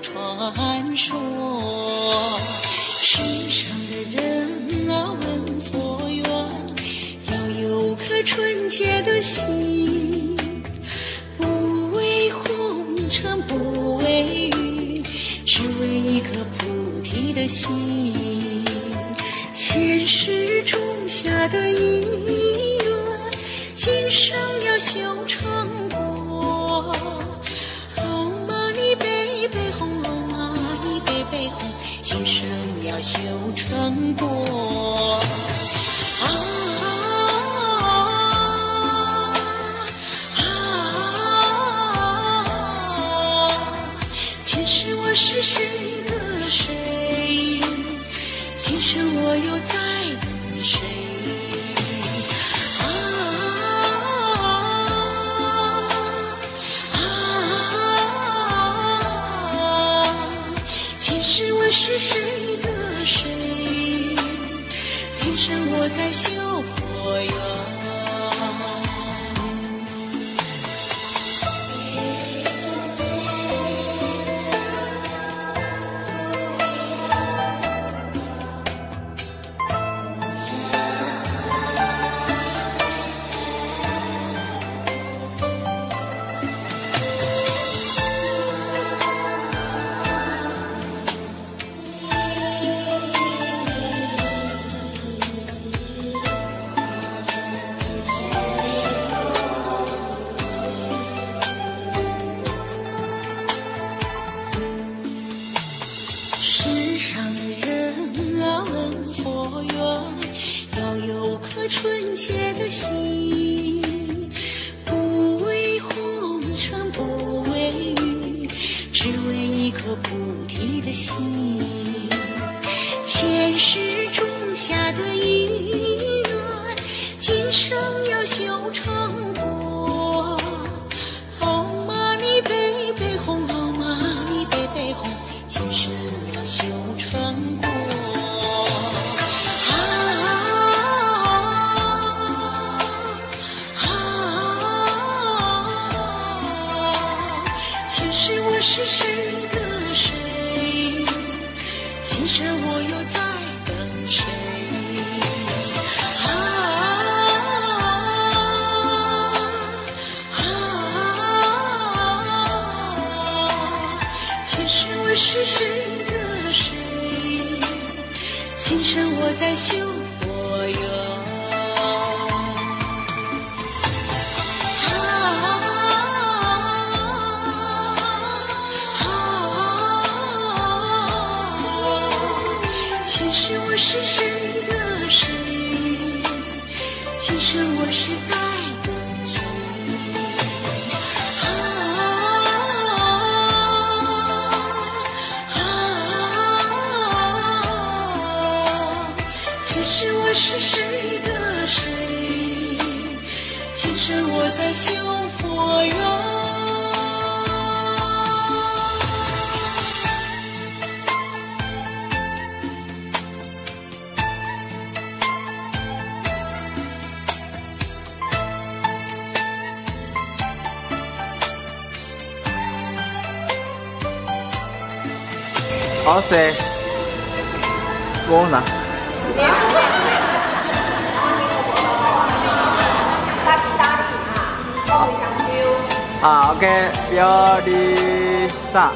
传说。世上的人啊，问佛缘，要有颗纯洁的心，不为红尘不为欲，只为一颗菩提的心。前世种下的因缘，今生要修成果。哦玛尼贝贝哄，哦玛尼贝贝哄，今生要修成果。前世我是谁的谁，今生我又在等谁？前世我是谁的谁，今生我在修佛缘。世上的人啊，问佛缘，要有颗纯洁的心，不为红尘不为欲，只为一颗菩提的心。前世种下的因缘，今生要修成果。哦玛尼贝贝哄，哦玛尼贝贝哄，今生要修成果。前世我是谁的谁，今生我又在等谁？前世我是谁的谁，今生我在修佛缘。前世我是谁的谁，今生我是在等谁？前世我是谁的谁，今生我在修佛缘。 好势，我呢？啊，OK， 1、2、3。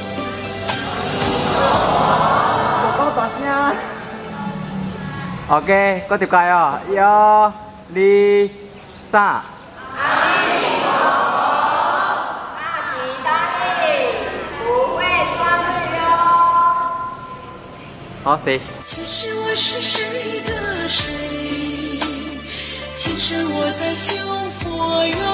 我大聲。OK， 我條街哦，1、2、3。好，谁？ 前世我是谁的谁，今生我在修佛缘。